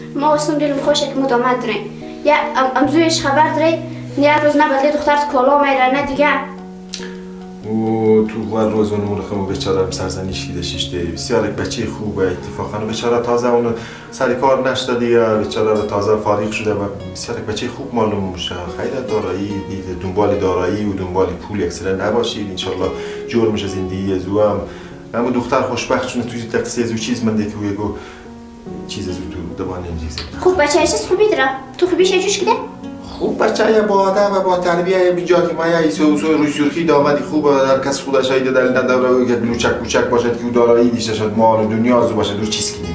ما واسم دلم خوشه که مدامت داریم یا امزویش خبر داری یه روز نباید دخترت کالا میره نه دیگه و تو هر روز اون مرخم بیچاره سرزنش کیده شیشته بسیار یک بچه خوبه اتفاقا بیچاره تازه اون سر کار نشده دیگه بیچاره تازه فارغ شده و بسیار یک بچه خوب معلوم میشه خیلی دارایی دنبال دارایی و دنبال پول اکثرا نباشید انشالله جور میشه زندگی زو هم اما دختر خوشبخت شونه توی تقصیر زو چیز منده که یگو چیز زو تو دوباره نمیزه خوب بچه چیز خوبی داره تو خوبیش جوش کده خوب بچه با آدم و با تربیه بیجا که ما یه ایسو روی سرخی دامدی خوب هر کس خودش هایده دلیل نداره که لوچک باشد که او دارایی دیشته شد مال دنیا زو باشد دور چیز کنیم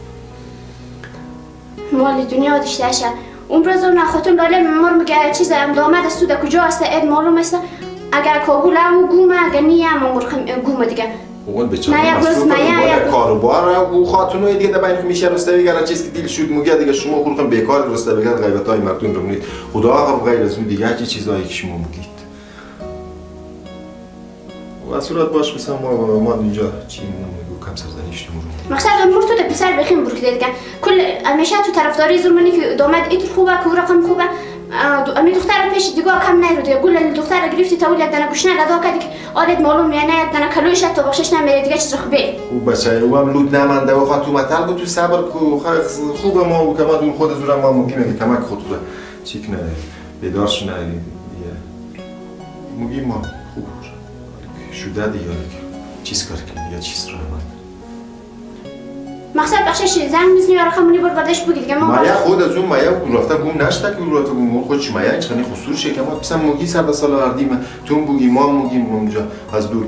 مال دنیا دیشته شد اون روز اون خاتون داره مار میگه چیز دامد است تو در کجا است اد معلوم است اگر کابل هم گومه اگر نیم گومه دیگه اون بیچاره مسئول کاروبار او خاتونوی دیگه دبین میشه راسته دیگه چیز که دیل شد میگه دیگه شما خودتون بیکار راسته بگید غیبتای مردم رو میگید خدا آخر غیر از اون دیگه چه چیزایی که شما میگید و صورت باش مثلا ما اینجا چی میگو کم سرزنش نمورو مقصد مرتو ده پسر بخیم برو که دیگه کل همیشه تو طرفداری زلمانی که داماد ایت خوبه که رقم خوبه امی دختر پیش دیگه کم نیرو دیگه گل دختر گرفتی تا ولید دنا گوشنه لدا کدی که آلت معلوم یعنی دنا کلوش تو بخشش نمیره دیگه چیز خوبه خوب بچه او هم لود نمانده و خاطر متل تو صبر کو خوبه ما و کما دون خود زورم ما ممکنه که کمک خود رو چیک نه بیدارش نه میگیم ما خوب شده دیگه چیز کار کنی یا چیز رو مقصد بخشش زنگ میزنی یا رقمونی بردش بگی دیگه ما یا خود از اون مایا رفته گم نشده که رفته گم خودش مایا هیچ خیلی خصوص شه که ما مثلا موگی سر سال آردیم تو بگی ما موگیم اونجا از دور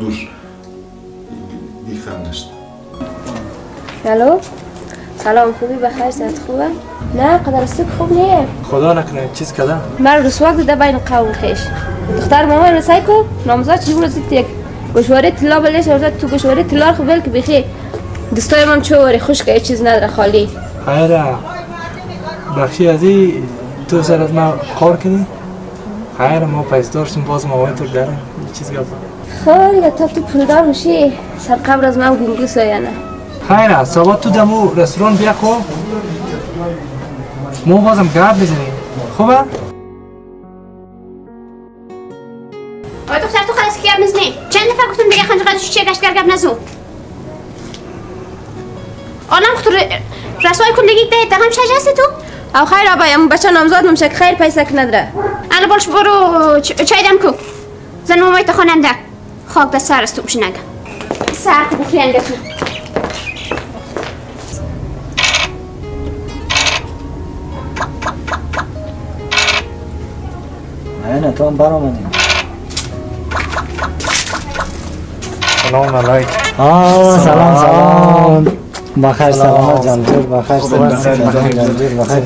دیخم نشده الو سلام خوبی بخیر صحت خوبه نه قدر است خوب نیه خدا نکنه چیز کردم من رسواک ده بین قوم خیش دختر مامان رسای کو نامزاد چی بود یک گوشواره طلا بلش ورزد تو گوشواره طلا خو بل که بخی دستای من چوری خشک چیز نداره خالی خیره بخشی ازی تو سر از ما کار کنی خیره ما پیس داشتیم باز ما تو دارم چیز گفت خیلی تا تو پولدار میشی سر قبر از من گنگوس یا نه خیره صبح تو دمو رستوران بیا خو مو بازم گرد بزنیم خوبه آی دختر تو خلاص که گرد نزنی چند نفر گفتم دیگه خنج قدش چیه گشت گرد نزو آنم خطور رسوای کندگی ده دهم شجاستی تو؟ او خیر آبایم بچه نامزاد ممشه که خیر پیسه که نداره انا بالش برو چای دم کو زن مامای تا خانم ده خاک دست سر است تو بشه نگه سر تو بخی انگه تو نه تو هم برآمدی سلام علیکم سلام بخیر سلامت جانجور بخیر سلامت جانجور بخیر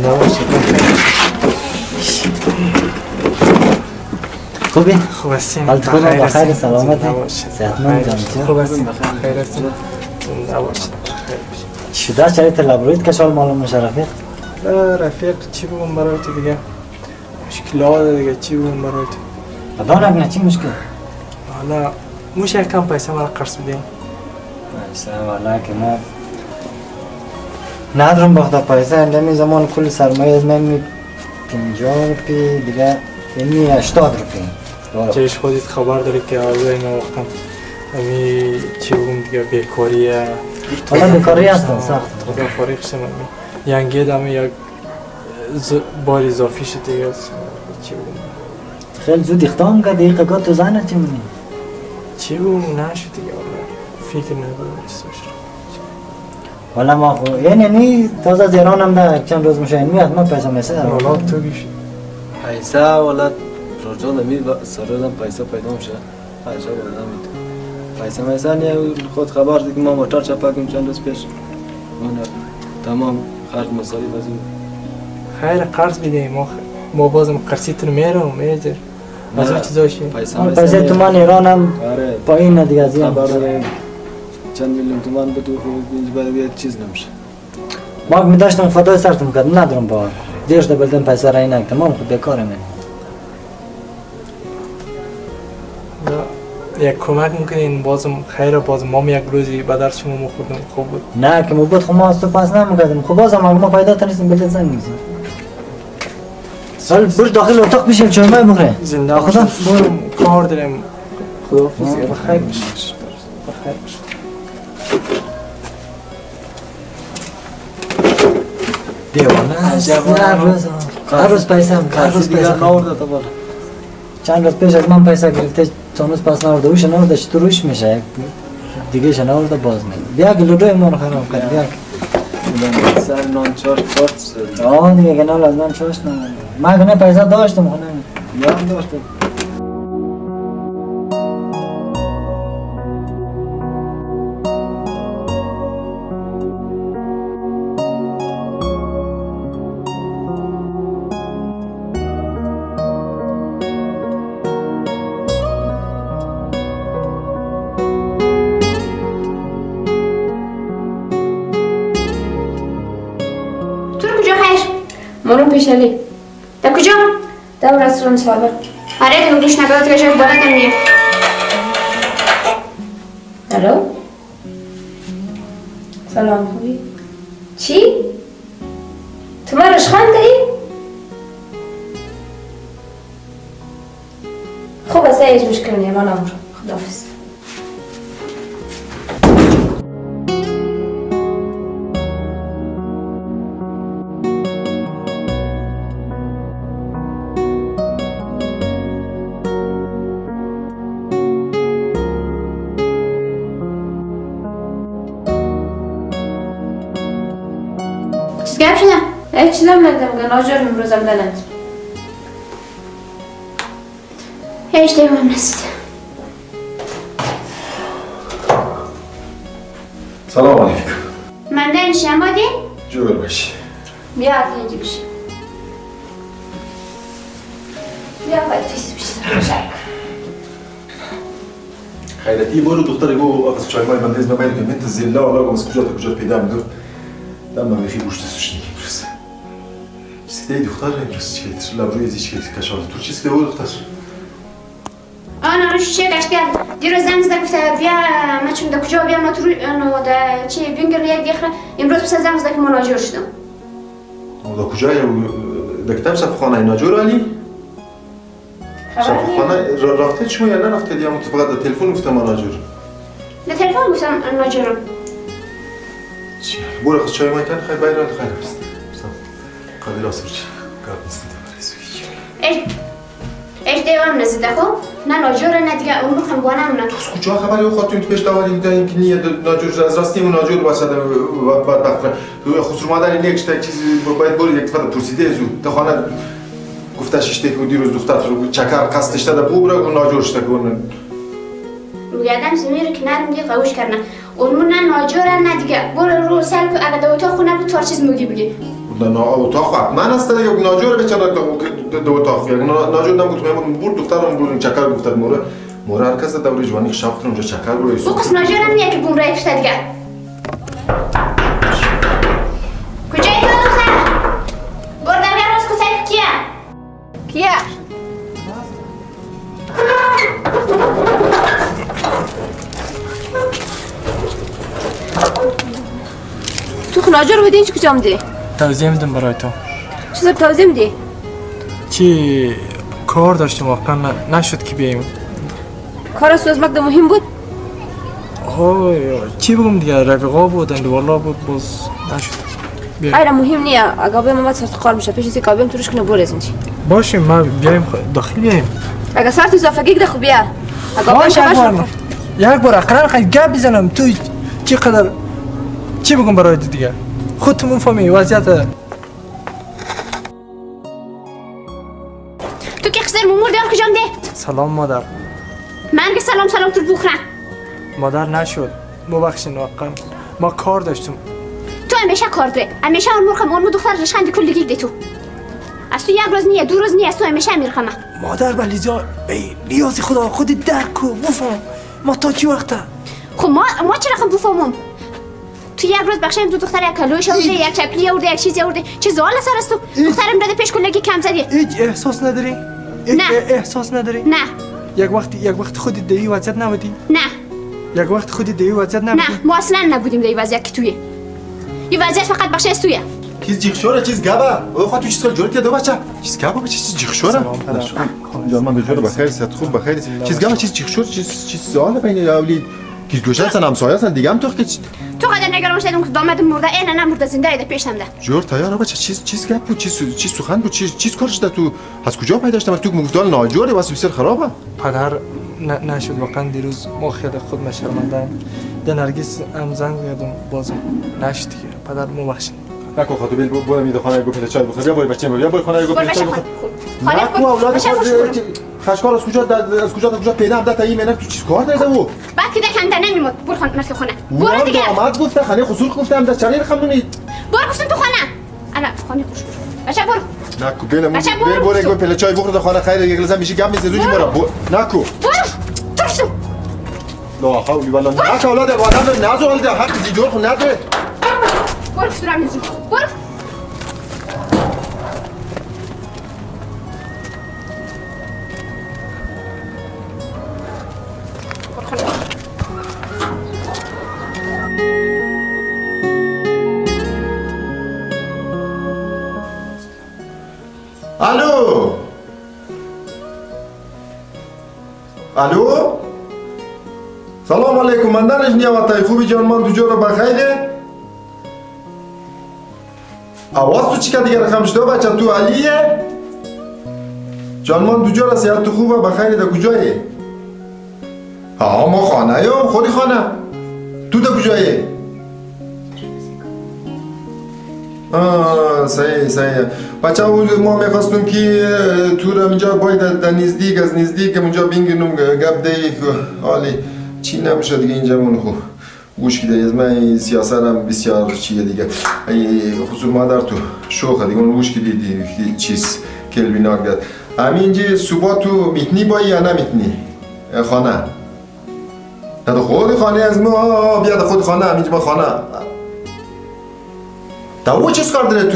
خوبی؟ خوب هستیم حالت خوبه بخیر سلامتی صحتمند جانجور خوب هستیم بخیر هستیم شده چریت لبرویت کشال معلوم میشه رفیق؟ رفیق چی بگم برای تو دیگه مشکلات دیگه چی بگم برای تو خدا نکنه چی مشکل؟ حالا موشه کم پیسه مرا قرض بدیم پیسه والا که ما ندارم بخدا پیسه اندمی زمان کل سرمایه از من 50 روپی دیگه یعنی 80 روپی چیش خودت خبر داری که آزای ما وقتم امی چی بگم دیگه بیکاریه حالا بیکاری هستن سخت خدا فارغ شدم ینگه دمه یک بار اضافی شد دیگه چی بگم خیلی زود اختام کرد دقیقه تو زنه چی منی؟ چی بگم نشد دیگه فکر ندارم چیز باشه والا ما خو یعنی تازه از ایران هم ده چند روز میشه میاد ما پیسه میسه والا تو بیش پیسه والا رجال می سرودم پیسه پیدا میشه پیسه والا میاد پیسه میسه نه خود خبر دید که ما موتور چپاکیم چند روز پیش من تمام خرج مصارف از این خیر قرض بدیم ما بازم قرضیت رو میرم میجر از اون چیزاشی پیسه تومان ایران هم پایین دیگه از این چند میلیون تومان به تو خود باید چیز نمیشه ما میداشتم فدای سرتون کردم ندارم با دیرش ده بلدن پیسه رای نک تمام خود بیکاره من یک کمک میکنین بازم خیر بازم ما یک روزی به درس شما میخوردم خوب بود. نه که بود خب ما از تو پس نمیکردیم. خب بازم اگه ما پیدا تونستیم بلیت زنگ میزنیم. سال برو داخل اتاق بشین چای مای بخوریم. زنده خدا برو کار داریم. خداحافظ. بخیر باش. بخیر باش. دیوانه هر روز پیسه هم هر روز پیسه نورده تا بالا. چند روز پیش از من پیسه گرفته چانوز پس نورده اوش نورده چطور روش میشه دیگه ش نورده باز نید بیا که لودوی ما رو خراب کرد بیا که سر نان چاش پارت شد آه دیگه که نال از من چاش نمید من کنه پیسه داشتم خونه یا هم داشتم منو پیشلی در کجا؟ در رستوران سالن. آره دیگه گوش نکرد که جای بالاتر میه. الو سلام خوبی؟ چی؟ تو من رشخند داری؟ خب اصلا هیچ مشکل نیه من امرو خداحافظ. گپ شده؟ هیچ چیزم ندارم که ناجور امروزم دلند. هیچ دیوان نیست. سلام علیکم. من دنشی امادی؟ جور باشی. بیا اینجا بشی. بیا باید تویسی بشی روشک. خیرتی برو دختر گو آقا چای مای من دزم باید که من زلا ولا از کجا تا کجا پیدا می‌کنم. دم من خیلی گوشت سوشنی می‌فرست. چیزی دختر امروز چیه؟ لبروی ازی چیه کشال تو چیزی بود دختر؟ آنا روش چه گشت کرد؟ دیروز زنگ زد گفته بیا ما چون در کجا بیام تو آنا دا چی بینگر یک دیخه امروز پس زنگ زد که من ناجور شدم. دا کجا دکتر صف خانه ناجور علی؟ صف خانه رفته چی یا نه رفته دیام تو فقط در تلفن گفتم من ناجور. در تلفن گفتم ناجورم. چی؟ برو خود چای ما کن خیلی بیرون خیلی است. قبل آسر چی؟ کار نیست ایش دیوام نزده خب؟ نه ناجوره نه دیگه اون رو خم بانم نه. از کجا خبری او خاطر تو پیش داوری دیدن اینکه نیه ناجور از راستی اون ناجور باشه بدبخت. تو خسرو مادر نیکش تا چیزی باید بری یک دفعه پرسیده زود تا خانه گفته شش تک دیروز دختر رو چکر قصدش داده بوبره اون ناجور شده کن. میگردم زمین کنارم دیگه قوش کردن. اون نه ناجوره نه دیگه برو رو سر کو اگه دو تا خونه بود تو چیز میگی بگی. نه اتاق من است دیگه ناجور بیچاره دو اتاق ناجور نبود من بود دخترم بود چکر گفتم مورا هر کس دوره جوانی شافتن اونجا چکر برو بو قص ناجورم میگه که بوم رای کشته دیگه کجایی تو دختر بردم یه روز کسایی کیه تو ناجور بودی اینچ کجا میدی؟ توضیح میدم برای تو. چطور توضیح میدی؟ چی کار داشتیم واقعا نشد که بیاییم. کار سوزمک ده مهم بود؟ چی بگم دیگه رفیقا بودن والا بود باز نشد. خیلی مهم نیه اگه بیام بعد سرت کار میشه پیش از اینکه بیام توش کنه برز اینجی. باشه ما بیایم داخل بیایم. اگه سرت اضافه ده خوب بیا. اگه باشه یک بار اقرار خیلی گپ بزنم تو چقدر چی بگم برای دیگه خودت میفهمی وضعیت. تو که خسر ممور دارم کجام ده؟ سلام مادر. من که سلام تو بخورم. مادر نشد ببخشید واقعا ما کار داشتم. تو همیشه کار داری. همیشه اون مرخم اون دختر رشخند کلگی ده تو. از تو یک روز نیه دو روز نیه از تو همیشه میرخم. مادر بلیزا ریاضی خدا خودت درک کو بفهم ما تا چی وقته؟ خب ما چه رقم بفهمم؟ تو یک روز بخشم دو دختر یک کلوش آورده یک چپلی آورده یک چیزی آورده چه زال سر است تو دخترم داده پیش کلگی کم زدی هیچ احساس نداری؟ نه احساس نداری؟ نه یک وقت خودت در این وضعیت نبودی؟ نه یک وقت خودت در این وضعیت نبودی؟ نه ما اصلا نبودیم در این وضعیت که تویه. این وضعیت فقط بخش از تویه. چیز جیخشوره چیز گبه او خواهد تو چیز کار جوری که دو بچه چیز گبه چیز جیخشوره جان من دجور بخیر صحت خوب بخیر چیز گبه چیز جیخشور چیز سواله بین اولی که گوشه هستن همسایه هستن دیگه هم تو که تو قدر نگران شدم که داماد مرده اینه نه مرده زنده ایده پیشم ده جور تیار بچه چیز گپ بود چیز سخن بود چیز کار شده تو از کجا پیدا شدم تو مگدال ناجوره واسه بسیار خرابه پدر نشد واقعا دیروز ما خیلی خود مشرمندم ده نرگس هم زنگ زدم بازم نشد دیگه پدر ما بخشید نکو خاطر بیل برو میده خانه گفت چای بخور بیا برو بچه بیا برو خانه گفت چای بخور خانه اولاد خشکار از کجا پیدا هم تا این منم تو چیز کار داده او بعد که دکن نمیمود برو خانه برو دیگه آمد گفت خانه خصوص گفتم در چنین خمونی برو گفتم تو خانه انا خانه خوش بچه برو نکو بیل برو گفت پله چای بخور خانه خیر یک لازم میشه گم میز زوجی برو نکو برو ترسو لا حول ولا قوه نکو اولاد آدم نازو ولد حق زیجور خو نداره برو کسترم میزی برو الو الو سلام علیکم من دانش نیامد خوبی جان من دو جور بخیره آواز تو چی که دیگه رقم شده بچه تو علیه جان من دو جور سیاد تو خوبه بخیره در کجایی ها ما خانه یا خودی خانه تو در کجایی صحیح بچه ما میخواستم که تو را اینجا باید در نزدیک اونجا بینگنم گپ دی حالی چی نمیشه دیگه اینجا من خوب گوش کده از من سیاست هم بسیار چیه دیگه خصوص مادر تو شوخه دیگه اون گوش کده چیز کلبیناک داد همینجا صبح تو میتنی بایی یا نمیتنی خانه نه خود خانه از ما بیاد خود خانه همینجا ما خانه تا او چیز کار داره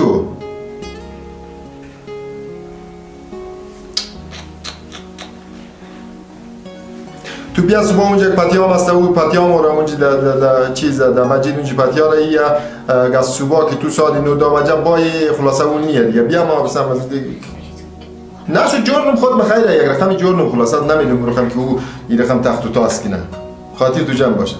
تو بیا صبح اونجا پتیام هست او پتیام رو اونجا در چیز در مسجد اونجا پتیام رو یا از صبح که تو ساعت 9 وجه بای خلاصه اون نیه دیگه بیا ما بسیم نه شو جورنم خود بخیره یک رقم جورنم خلاصه نمیدونم رقم که او این رقم تخت و تاس کنه خاطر تو جمع باشه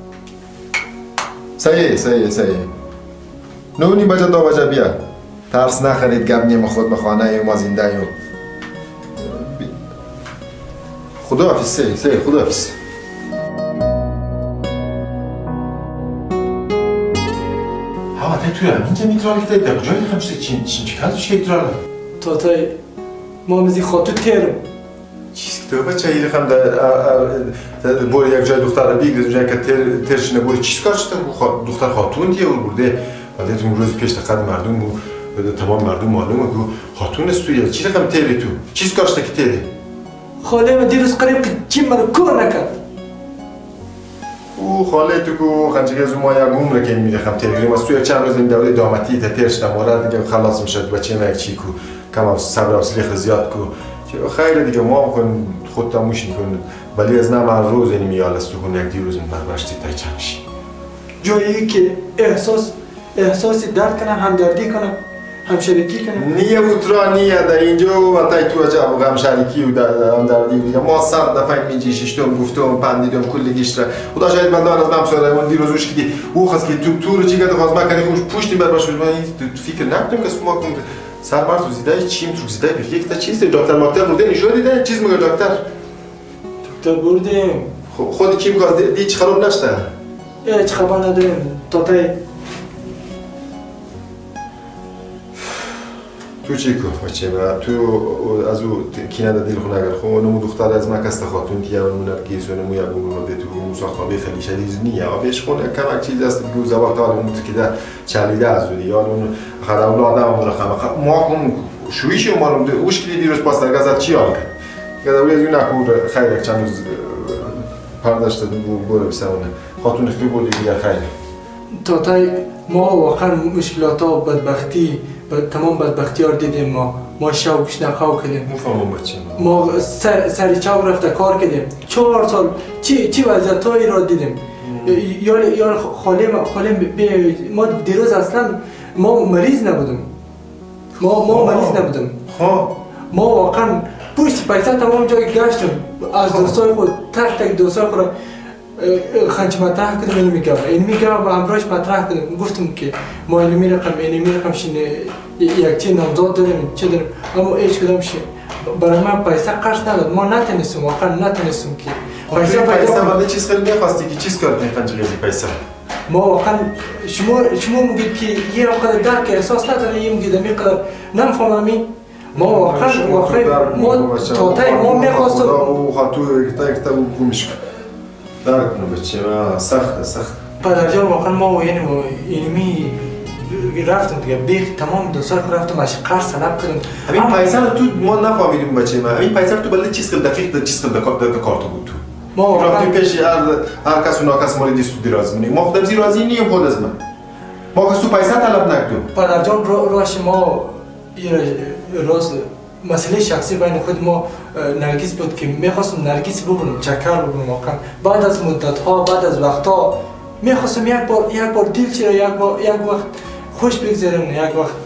صحیح نونی بجه 2 بجه بیا ترس نخرید گم نیم خود بخانه ما زنده ایم خداحافظ صحیح خداحافظ ها توی اینجا میترال که در کجای خمسه چی کارش که میترال تاتای ما میزی خاطر تیرم چیز که تو بچه این رقم در بور یک جای دختر رو بیگرد اونجا که ترش نبوری چیز کار شده دختر خاتون دیگه اون برده ولی تو روز پیش تقد مردم بود تمام مردم معلومه که خاتون است توی چی رقم تیری تو چیز کار شده که تیری خاله من دیروز قریب که چی مرا کور نکرد او خاله تو که خنچه از ما یک عمره که میره خم تلگرام از توی چند روز این دوره دامتی ترش دمارد دیگه خلاص میشه بچه ما یک چی کو کم صبر و حوصله زیاد کو خیلی دیگه ما کن خود تموش میکنه ولی از نه هر روز یعنی میال است تو کن یک دیروز بربشتی تا چمشی جایی که احساس درد کنم همدردی کنم همشریکی کنم نیه بوترا نیه در اینجا و تای تو عجب همشریکی و همدردی دیگه ما 100 دفعه میجی ششتم گفتم پندیدم کلی گیشتر خدا شاید من دارم از من سوال اون دیروز روش کدی او خواست که تو رو چی کرد خواست مکنی خوش پشتی بر باشه من فکر نکردم که ما کن سرباز زیده چیم تو زیده به یک تا چیز دکتر ماکتر بوده نشون دیده چیز میگه دکتر بردیم خود چی میگه دی چه خراب نشته چه خبر نداریم تاتای تو چی کن بچه ما تو از او کینه دل خو نگر خو نمو دختر از ما کست خاتون که اون نرگیس و نمو یا بگو به تو مساخت ما بخلی شدیز نیه آبش خونه کم چیز است که زبان تا اون که ده چلیده از اون یا اون خدا اولاد هم رقم ما کن شویش ما رو اوش کلی دیروز پاس در گازت چی حال کرد که دولی از اون نکور خیلی چند روز پرداشت دو بوده بسونه خاتون خیلی بودی دیگه خیلی تاتای ما واقعا مشکلات و بدبختی تمام بدبختی ها رو دیدیم. ما شوکش نخواو کردیم. مفهوم بچه ما سری چاو رفته کار کردیم 4 سال چی وضعیت هایی را دیدیم. یا خاله ما دیروز اصلا ما مریض نبودیم. ما مریض نبودیم. ما واقعا پشت پیسه تمام جای گشتیم. از دوستای خود تک دوستای خود خنچ مطرح کردیم. این میگم و همراهش مطرح کردیم. گفتم که ما اینمی رقم شینه یک چی نامزاد داریم چه داریم، اما هیچ کدام شی برای من پیسه قرض نداد. ما نتونستیم واقعا نتونستیم که پیسه ولی چیز خیلی میخواستی که چیز کار کنی قنجقیزی پیسه. ما واقعا شما میگید که یه قدر درک احساس نداره، یه میگید میقدر نمیفهمی. ما واقعا ما تاتای ما میخواستم و خاطو یک گومش درک کنم بچه ما سخت پدر جان. واقعا ما یعنی اینمی رفتم دیگه بیخ تمام دوستان رفتم اش قرض طلب کردم. همین پیسه رو تو ما نفهمیدیم بچه ما. همین پیسه رو تو بلد چیز دقیق چیز کارت بود تو. ما رفتیم پیش هر کس و ناکس مالی دیستو دراز مونیم. ما خودم زیر راضی نیم خود از من. ما کس تو پیسه طلب نکردیم. پدر جان راش ما راز مسئله شخصی بین خود ما نرگس بود که میخواستم نرگس ببینم چکر ببینم. واقعا بعد از مدت ها بعد از وقت ها میخواستم یک بار دل چرا یک وقت خوش بگذارم. یک وقت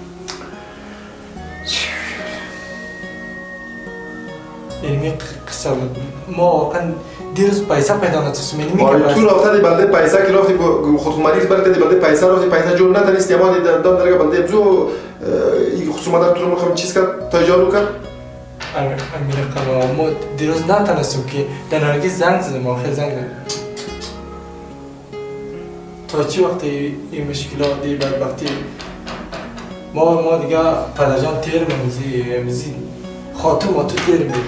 اینمی قصه بود. ما واقعا دیروز پیسه پیدا نتونستم. تو رفته بلده پیسه که رفتی خود مریض بلده بلده پیسه رفتی پیسه جور ندانستی اما دان درگه بلده بزو خصومت تو رو میخوام چیز کرد تا جارو کرد. ما دیروز نتونستم که در نرگس زنگ زدم. آخر زنگ زدم تا چی وقتی این مشکلات دی بدبختی ما دیگه پدر جان تیر میموزی خاطر ما تو تیر میموزی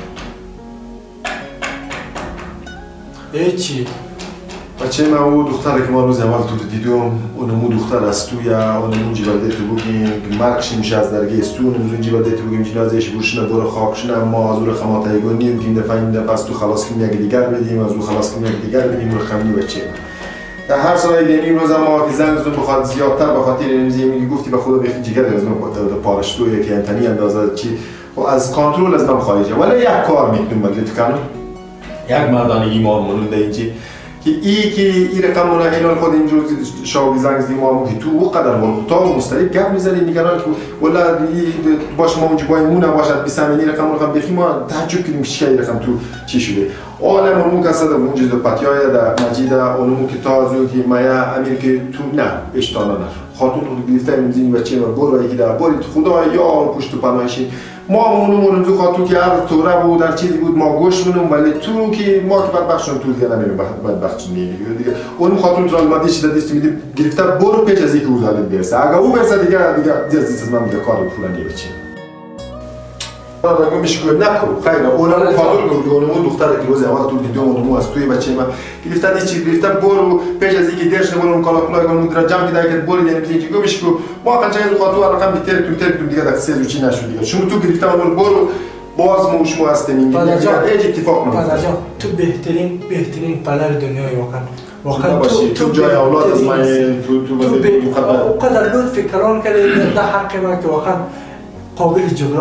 هیچی. بچه من او دختره که ما روز اول تو دیدم اونمو دختر از توی اونمو جیبالده تو بگیم مرکش میشه از درگه استو اونمو جیبالده تو بگیم جنازهش بروشنه برو خاکشنه ما از او رقمات ایگونیم که این دفعه پس تو خلاص کنیم یک دیگر بدیم از او خلاص کنیم یک دیگر بدیم رقمی بچه در هر سال دیگه روز ما که زنگ زدم بخواد زیادتر بخاطر اینمیزی میگی گفتی به خدا بخی جگر از من پارشتو یک انتنی اندازه چی از کنترل از من خارجه ولی یک کار میکنم بدلت کنم یک مردانگی ما مونده اینجی که این رقم مونه اینال خود اینجور شاوی زنگ زدیم ما که تو او قدر ولخطا و مستریب گپ میزنی نگران که ولی باش ما اونجا بایمونه باشد بیسم این رقم رقم بخی ما تعجب کردیم که این رقم تو چی شده عالم اونمو کسا در اونجا در پتیای در مجید اونمو که تازو که مایا امیر که تو نه اشتانه نر خاطون رو گرفته میزینی بچه ما برو یکی در برید خدا یا پشت و پناهشی ما اونمو تو خاطو که هر توره بود در چیزی بود ما گوش مونم ولی تو که ما که بدبخشون تو دیگه نمیریم بدبخش دیگه اون خاطون تو المادی شده دیست میدیم گرفته برو پیش از اینکه اوزالت برسه اگه او برسه دیگه دیست از من میگه کار پولا نیبچه آره میشه که نکو خیلی اونم خاطر گفت اونم دختره که روز اول تو دیدم اونم از توی بچه ما گرفتن چی گرفتن برو پیش از اینکه درش برو کالا کلا اون در جمع دیگه که برو یعنی چی گوش کو ما قنچه از خاطر رقم بیتر تو دیگه در سه چی نشد دیگه شما تو گرفتن اون برو باز موش مو هستین دیگه هیچ اتفاق نمیفته تو بهترین پدر دنیای واقعا تو جای اولاد از من تو قدر لطف کلام کرده در حق من که واقعا قابل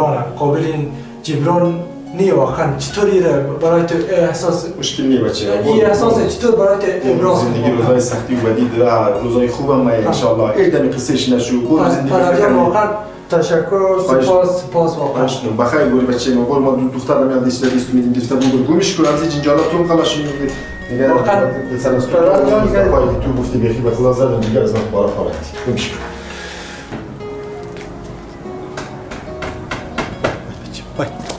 جبران نیه واقعا چطوری برای تو احساس مشکل نیه بچه این احساس چطور برای تو ابراز زندگی روزای سختی و بدی داره روزای خوبم ما انشالله ایدمی قصهش نشو برو زندگی واقعا تشکر سپاس واقعا بخیر بوری بچه ما برو ما دختر میاد دیسته میدیم دیسته بگو گوش کنم از جنجالات تو خلاص میگی دیگه واقعا تو گفتی بخی به خدا زدم دیگه از من بارا خالتی گوش کن